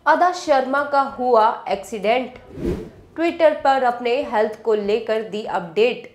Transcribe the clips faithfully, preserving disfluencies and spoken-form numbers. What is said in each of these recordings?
अदा शर्मा का हुआ एक्सीडेंट, ट्विटर पर अपने हेल्थ को लेकर दी अपडेट।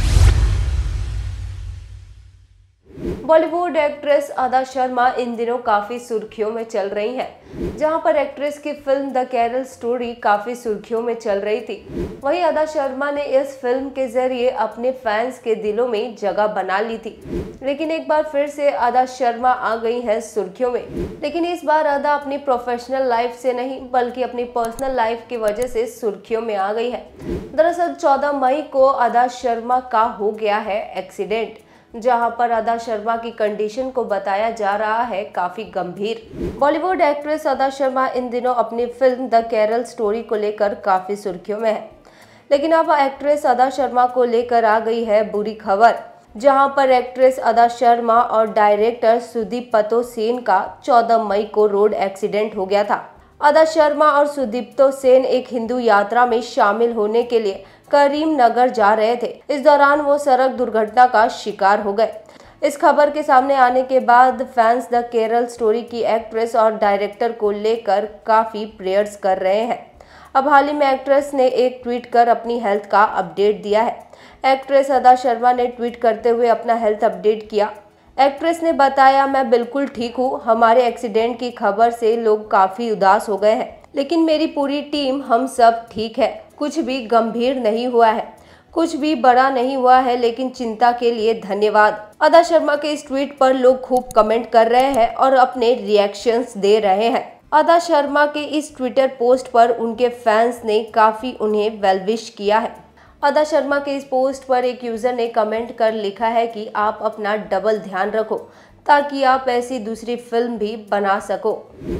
बॉलीवुड एक्ट्रेस अदा शर्मा इन दिनों काफी सुर्खियों में चल रही हैं। जहां पर एक्ट्रेस की फिल्म द केरल स्टोरी काफी सुर्खियों में चल रही थी, वहीं अदा शर्मा ने इस फिल्म के जरिए अपने फैंस के दिलों में जगह बना ली थी। लेकिन एक बार फिर से अदा शर्मा आ गई हैं सुर्खियों में। लेकिन इस बार अदा अपनी प्रोफेशनल लाइफ से नहीं बल्कि अपनी पर्सनल लाइफ की वजह से सुर्खियों में आ गई है। दरअसल चौदह मई को अदा शर्मा का हो गया है एक्सीडेंट, जहां पर अदा शर्मा की कंडीशन को बताया जा रहा है काफी गंभीर। बॉलीवुड एक्ट्रेस अदा शर्मा इन दिनों अपनी फिल्म द केरल स्टोरी को लेकर काफी सुर्खियों में है। लेकिन अब एक्ट्रेस अदा शर्मा को लेकर आ गई है बुरी खबर, जहां पर एक्ट्रेस अदा शर्मा और डायरेक्टर सुदीप्तो सेन का चौदह मई को रोड एक्सीडेंट हो गया था। अदा शर्मा और सुदीप्तो सेन एक हिंदू यात्रा में शामिल होने के लिए करीमनगर जा रहे थे। इस दौरान वो सड़क दुर्घटना का शिकार हो गए। इस खबर के सामने आने के बाद फैंस द केरल स्टोरी की एक्ट्रेस और डायरेक्टर को लेकर काफी प्रेयर्स कर रहे हैं। अब हाल ही में एक्ट्रेस ने एक ट्वीट कर अपनी हेल्थ का अपडेट दिया है। एक्ट्रेस अदा शर्मा ने ट्वीट करते हुए अपना हेल्थ अपडेट किया। एक्ट्रेस ने बताया, मैं बिल्कुल ठीक हूँ। हमारे एक्सीडेंट की खबर से लोग काफी उदास हो गए हैं, लेकिन मेरी पूरी टीम हम सब ठीक है। कुछ भी गंभीर नहीं हुआ है, कुछ भी बड़ा नहीं हुआ है, लेकिन चिंता के लिए धन्यवाद। अदा शर्मा के इस ट्वीट पर लोग खूब कमेंट कर रहे हैं और अपने रिएक्शंस दे रहे हैं। अदा शर्मा के इस ट्विटर पोस्ट पर उनके फैंस ने काफी उन्हें वेल विश किया है। अदा शर्मा के इस पोस्ट पर एक यूजर ने कमेंट कर लिखा है कि आप अपना डबल ध्यान रखो ताकि आप ऐसी दूसरी फिल्म भी बना सको।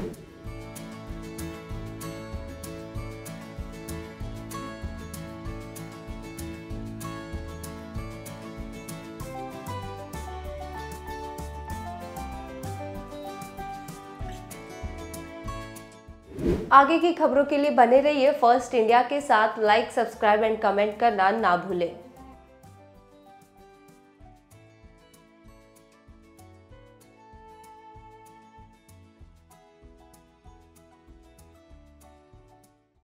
आगे की खबरों के लिए बने रहिए फर्स्ट इंडिया के साथ। लाइक, सब्सक्राइब एंड कमेंट करना ना भूलें।